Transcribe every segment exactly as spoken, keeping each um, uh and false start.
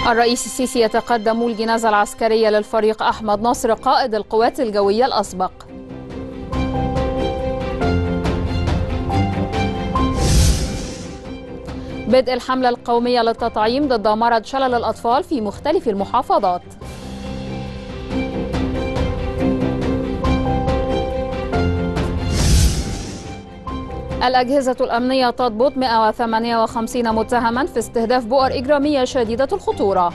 الرئيس السيسي يتقدم الجنازة العسكرية للفريق أحمد نصر قائد القوات الجوية الأسبق. بدء الحملة القومية للتطعيم ضد مرض شلل الأطفال في مختلف المحافظات. الأجهزة الأمنية تضبط مئة وثمانية وخمسين متهما في استهداف بؤر إجرامية شديدة الخطورة.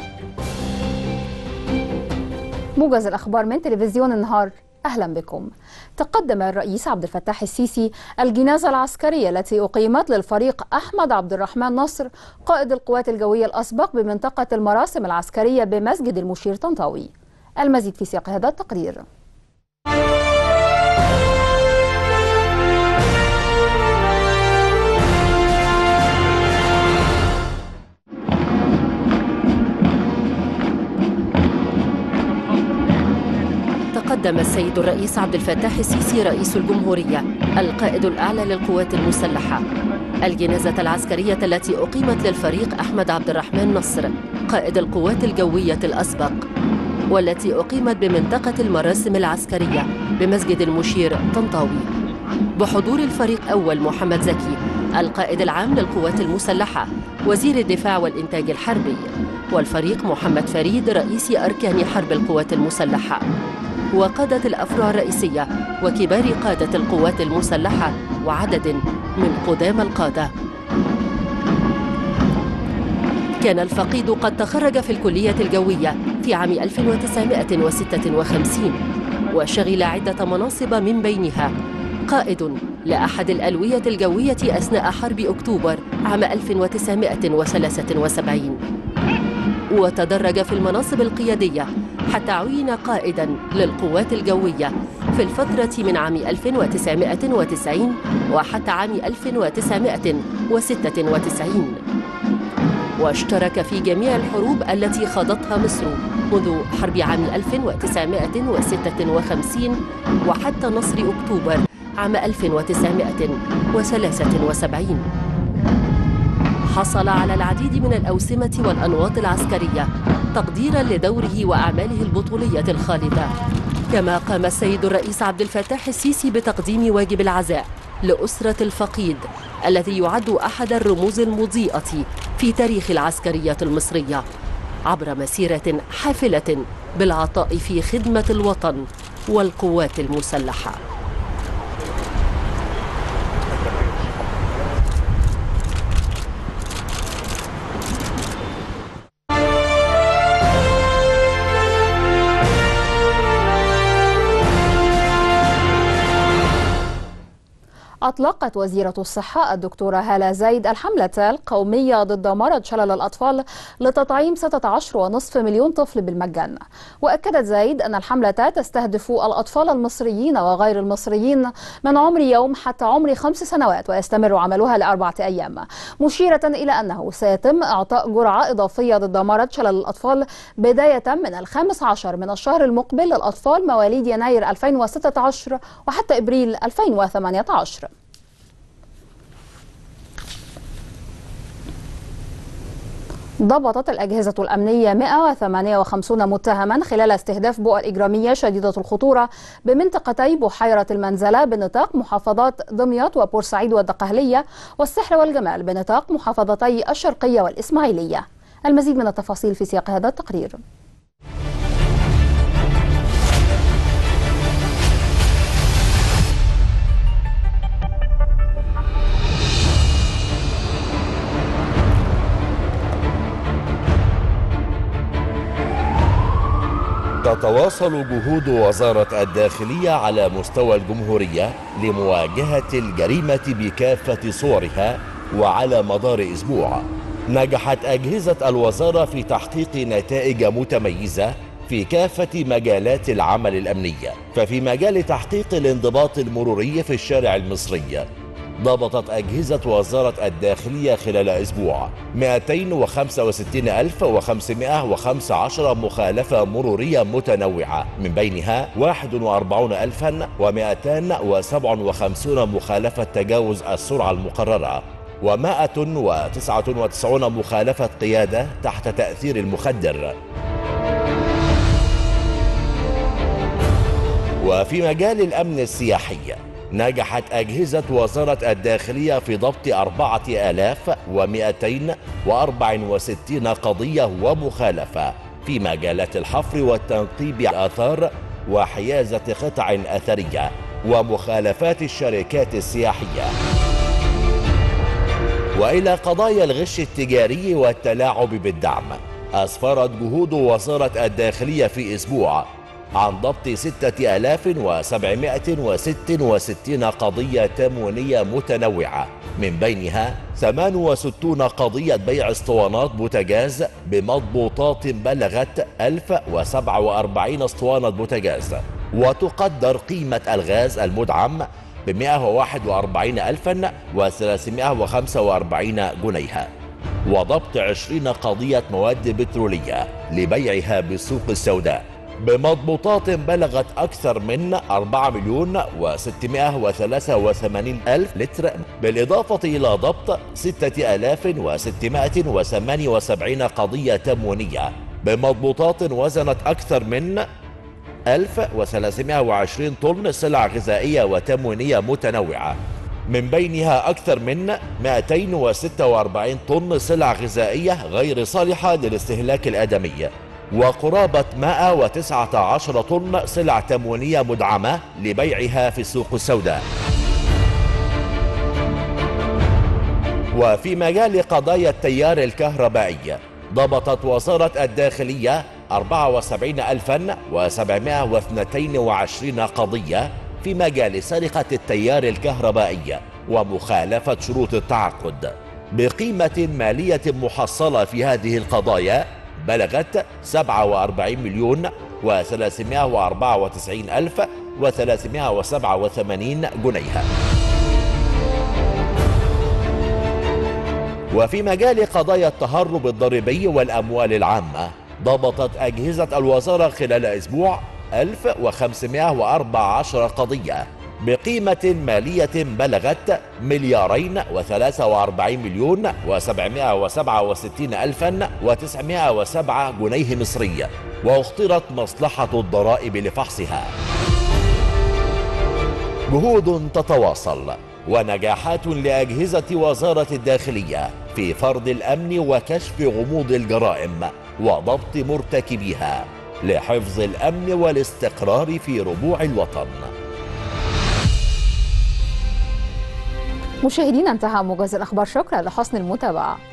موجز الأخبار من تلفزيون النهار، أهلا بكم. تقدم الرئيس عبد الفتاح السيسي الجنازة العسكرية التي أقيمت للفريق أحمد عبد الرحمن نصر قائد القوات الجوية الأسبق بمنطقة المراسم العسكرية بمسجد المشير طنطاوي. المزيد في سياق هذا التقرير. قدم السيد الرئيس عبد الفتاح السيسي رئيس الجمهورية القائد الأعلى للقوات المسلحة الجنازة العسكرية التي أقيمت للفريق أحمد عبد الرحمن نصر قائد القوات الجوية الأسبق، والتي أقيمت بمنطقة المراسم العسكرية بمسجد المشير طنطاوي بحضور الفريق أول محمد زكي القائد العام للقوات المسلحة وزير الدفاع والإنتاج الحربي، والفريق محمد فريد رئيس أركان حرب القوات المسلحة، وقادة الأفرع الرئيسية وكبار قادة القوات المسلحة وعدد من قدام القادة. كان الفقيد قد تخرج في الكلية الجوية في عام ألف وتسعمائة وستة وخمسين وشغل عدة مناصب، من بينها قائد لأحد الألوية الجوية أثناء حرب أكتوبر عام ألف وتسعمائة وثلاثة وسبعين، وتدرج في المناصب القيادية حتى عين قائداً للقوات الجوية في الفترة من عام ألف وتسعمائة وتسعين وحتى عام ألف وتسعمائة وستة وتسعين، واشترك في جميع الحروب التي خاضتها مصر منذ حرب عام ألف وتسعمائة وستة وخمسين وحتى نصر أكتوبر عام ألف وتسعمائة وثلاثة وسبعين. حصل على العديد من الأوسمة والأنواط العسكرية تقديراً لدوره وأعماله البطولية الخالدة. كما قام السيد الرئيس عبد الفتاح السيسي بتقديم واجب العزاء لأسرة الفقيد الذي يعد أحد الرموز المضيئة في تاريخ العسكرية المصرية عبر مسيرة حافلة بالعطاء في خدمة الوطن والقوات المسلحة. أطلقت وزيرة الصحة الدكتورة هالة زايد الحملة القومية ضد مرض شلل الأطفال لتطعيم ستة عشر ونصف مليون طفل بالمجان. وأكدت زايد أن الحملة تستهدف الأطفال المصريين وغير المصريين من عمر يوم حتى عمر خمس سنوات، ويستمر عملها لأربعة أيام، مشيرة إلى أنه سيتم إعطاء جرعة إضافية ضد مرض شلل الأطفال بداية من الخامس عشر من الشهر المقبل للأطفال مواليد يناير ألفين وستة عشر وحتى إبريل ألفين وثمانية عشر. ضبطت الأجهزة الأمنية مئة وثمانية وخمسين متهما خلال استهداف بؤر إجرامية شديدة الخطورة بمنطقتي بحيرة المنزلة بنطاق محافظات دمياط وبورسعيد والدقهلية، والسحر والجمال بنطاق محافظتي الشرقية والإسماعيلية. المزيد من التفاصيل في سياق هذا التقرير. تتواصل جهود وزارة الداخلية على مستوى الجمهورية لمواجهة الجريمة بكافة صورها، وعلى مدار أسبوع نجحت أجهزة الوزارة في تحقيق نتائج متميزة في كافة مجالات العمل الأمنية. ففي مجال تحقيق الانضباط المروري في الشارع المصري، ضبطت أجهزة وزارة الداخلية خلال أسبوع مئتين وخمسة وستين ألف وخمسمائة وخمسة عشر مخالفة مرورية متنوعة، من بينها واحد وأربعين ألفا ومئتين وسبعة وخمسين مخالفة تجاوز السرعة المقررة، ومائة وتسعة وتسعين مخالفة قيادة تحت تأثير المخدر. وفي مجال الأمن السياحي نجحت أجهزة وزارة الداخلية في ضبط أربعة آلاف ومئتين وأربعة وستين قضية ومخالفة في مجالات الحفر والتنقيب الآثار وحيازة قطع أثرية ومخالفات الشركات السياحية. وإلى قضايا الغش التجاري والتلاعب بالدعم، أسفرت جهود وزارة الداخلية في أسبوع عن ضبط ستة آلاف وسبعمائة وستة وستين قضية تموينية متنوعة، من بينها ثمانية وستين قضية بيع اسطوانات بوتاجاز بمضبوطات بلغت ألف وسبعة وأربعين اسطوانة بوتاجاز، وتقدر قيمة الغاز المدعم ب مائة وواحد وأربعين ألفا وثلاثمائة وخمسة وأربعين جنيها، وضبط عشرين قضية مواد بترولية لبيعها بالسوق السوداء بمضبوطات بلغت أكثر من أربعة مليون وستمائة وثلاثة وثمانين ألف لتر، بالإضافة إلى ضبط ستة آلاف وستمائة وثمانية وسبعين قضية تموينية بمضبوطات وزنت أكثر من ألف وثلاثمائة وعشرين طن سلع غذائية وتموينية متنوعة، من بينها أكثر من مائتين وستة وأربعين طن سلع غذائية غير صالحة للاستهلاك الآدمي، وقرابة مائة وتسعة عشر طن سلع تموينية مدعمة لبيعها في السوق السوداء. وفي مجال قضايا التيار الكهربائي، ضبطت وزارة الداخلية أربعة وسبعين ألفا وسبعمائة واثنين وعشرين قضية في مجال سرقة التيار الكهربائي ومخالفة شروط التعاقد، بقيمة مالية محصلة في هذه القضايا بلغت سبعة وأربعين مليون وثلاثمائة وأربعة وتسعين ألف وثلاثمائة وسبعة وثمانين جنيها. وفي مجال قضايا التهرب الضريبي والأموال العامة، ضبطت أجهزة الوزارة خلال أسبوع ألف وخمسمائة وأربعة عشر قضية بقيمة مالية بلغت مليارين وثلاثة وأربعين مليون وسبعمائة وسبعة وستين ألفا وتسعمائة وسبعة جنيه مصري، واخترت مصلحة الضرائب لفحصها. جهود تتواصل ونجاحات لأجهزة وزارة الداخلية في فرض الأمن وكشف غموض الجرائم وضبط مرتكبيها لحفظ الأمن والاستقرار في ربوع الوطن. مشاهدينا، انتهى موجز الأخبار، شكرا لحسن المتابعة.